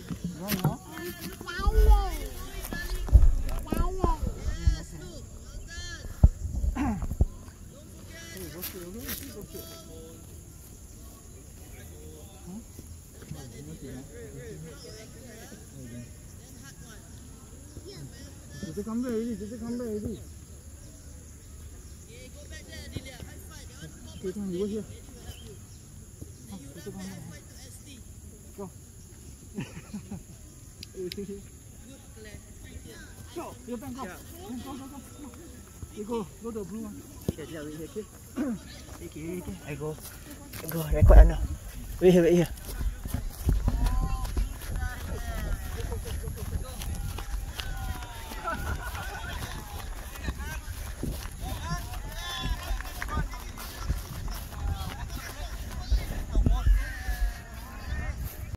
Run, no? Just come back already. Just come back already. Okay, come on, you go here. Just come back. Go. Go. Your bank, go. Go, go, go. You go to the blue one. Here, here, here. Okay. I go record now. Wait here, wait here.